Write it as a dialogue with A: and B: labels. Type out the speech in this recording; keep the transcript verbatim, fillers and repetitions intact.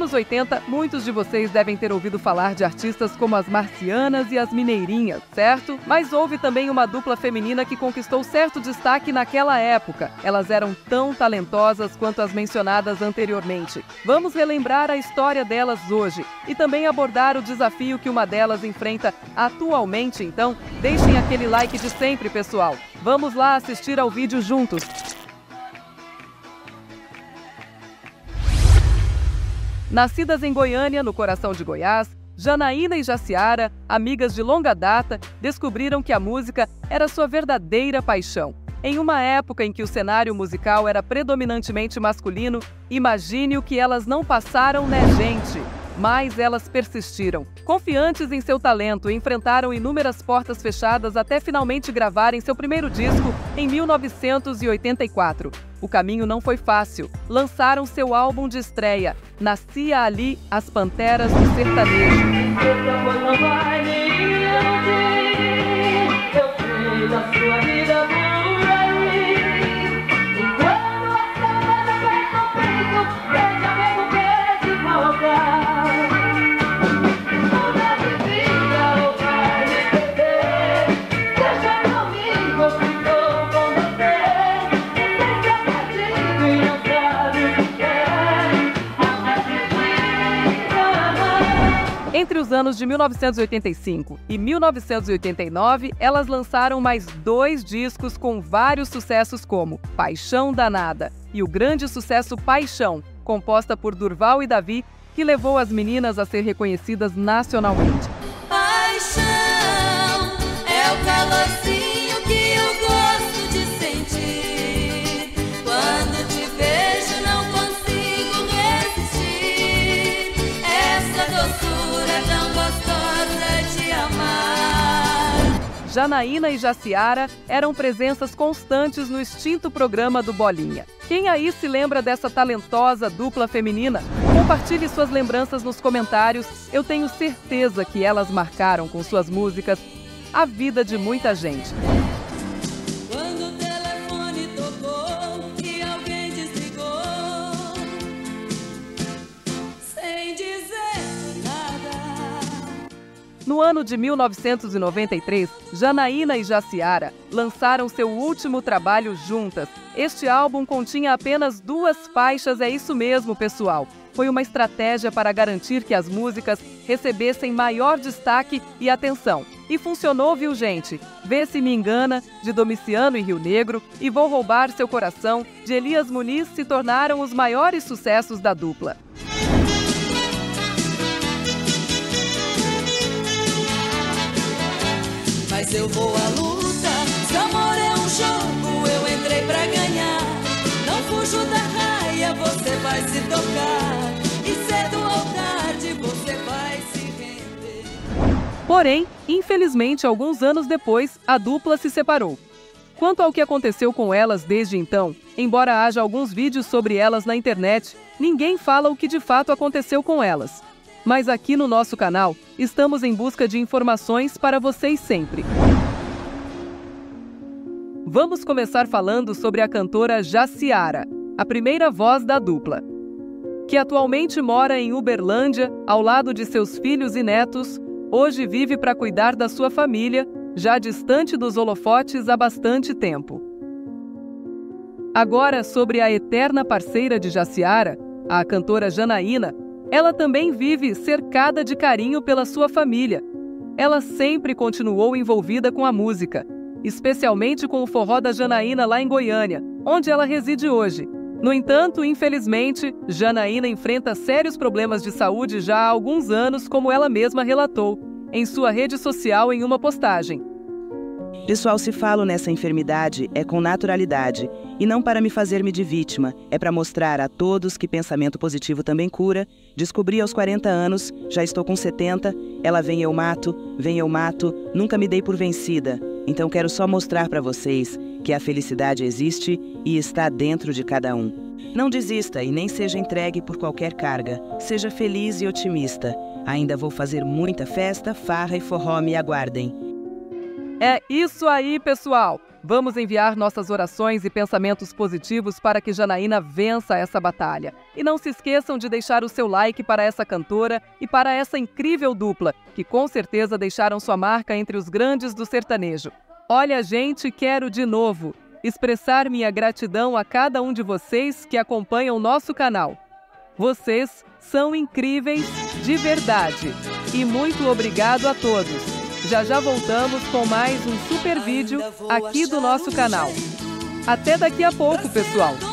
A: anos oitenta, muitos de vocês devem ter ouvido falar de artistas como as Marcianas e as Mineirinhas, certo? Mas houve também uma dupla feminina que conquistou certo destaque naquela época. Elas eram tão talentosas quanto as mencionadas anteriormente. Vamos relembrar a história delas hoje e também abordar o desafio que uma delas enfrenta atualmente. Então, deixem aquele like de sempre, pessoal. Vamos lá assistir ao vídeo juntos. Nascidas em Goiânia, no coração de Goiás, Janaína e Jaciara, amigas de longa data, descobriram que a música era sua verdadeira paixão. Em uma época em que o cenário musical era predominantemente masculino, imagine o que elas não passaram, né, gente? Mas elas persistiram. Confiantes em seu talento, enfrentaram inúmeras portas fechadas até finalmente gravarem seu primeiro disco em mil novecentos e oitenta e quatro. O caminho não foi fácil. Lançaram seu álbum de estreia, Nascia Ali, As Panteras do Sertanejo. Entre os anos de mil novecentos e oitenta e cinco e mil novecentos e oitenta e nove, elas lançaram mais dois discos com vários sucessos como Paixão Danada e o grande sucesso Paixão, composta por Durval e Davi, que levou as meninas a ser reconhecidas nacionalmente.
B: Paixão é o calorzinho que eu gosto de sentir. Quando te vejo não consigo resistir. Essa doçura tão gostosa de amar.
A: Janaína e Jaciara eram presenças constantes no extinto programa do Bolinha. Quem aí se lembra dessa talentosa dupla feminina? Compartilhe suas lembranças nos comentários. Eu tenho certeza que elas marcaram com suas músicas a vida de muita gente.
B: Quando o telefone tocou e alguém desligou, sem dizer nada.
A: No ano de mil novecentos e noventa e três, Janaína e Jaciara lançaram seu último trabalho juntas. Este álbum continha apenas duas faixas, é isso mesmo, pessoal. Foi uma estratégia para garantir que as músicas recebessem maior destaque e atenção. E funcionou, viu, gente? Vê Se Me Engana, de Domiciano e Rio Negro, e Vou Roubar Seu Coração, de Elias Muniz, se tornaram os maiores sucessos da dupla.
B: Mas eu vou à luta, se amor é um jogo, eu entrei pra ganhar. Não fujo da raia, você vai se tocar. E cedo ou tarde você vai se render.
A: Porém, infelizmente, alguns anos depois, a dupla se separou. Quanto ao que aconteceu com elas desde então, embora haja alguns vídeos sobre elas na internet, ninguém fala o que de fato aconteceu com elas. Mas aqui no nosso canal, estamos em busca de informações para vocês sempre. Vamos começar falando sobre a cantora Jaciara, a primeira voz da dupla, que atualmente mora em Uberlândia, ao lado de seus filhos e netos. Hoje vive para cuidar da sua família, já distante dos holofotes há bastante tempo. Agora, sobre a eterna parceira de Jaciara, a cantora Janaína, ela também vive cercada de carinho pela sua família. Ela sempre continuou envolvida com a música, especialmente com o forró da Janaína lá em Goiânia, onde ela reside hoje. No entanto, infelizmente, Janaína enfrenta sérios problemas de saúde já há alguns anos, como ela mesma relatou em sua rede social em uma postagem.
C: Pessoal, se falo nessa enfermidade é com naturalidade e não para me fazer-me de vítima, é para mostrar a todos que pensamento positivo também cura. Descobri aos quarenta anos, já estou com setenta, ela vem eu mato, vem eu mato, nunca me dei por vencida. Então quero só mostrar para vocês que a felicidade existe e está dentro de cada um. Não desista e nem seja entregue por qualquer carga, seja feliz e otimista. Ainda vou fazer muita festa, farra e forró, me aguardem.
A: É isso aí, pessoal! Vamos enviar nossas orações e pensamentos positivos para que Janaína vença essa batalha. E não se esqueçam de deixar o seu like para essa cantora e para essa incrível dupla, que com certeza deixaram sua marca entre os grandes do sertanejo. Olha, gente, quero de novo expressar minha gratidão a cada um de vocês que acompanham o nosso canal. Vocês são incríveis de verdade. E muito obrigado a todos. Já já voltamos com mais um super vídeo aqui do nosso canal. Até daqui a pouco, pessoal!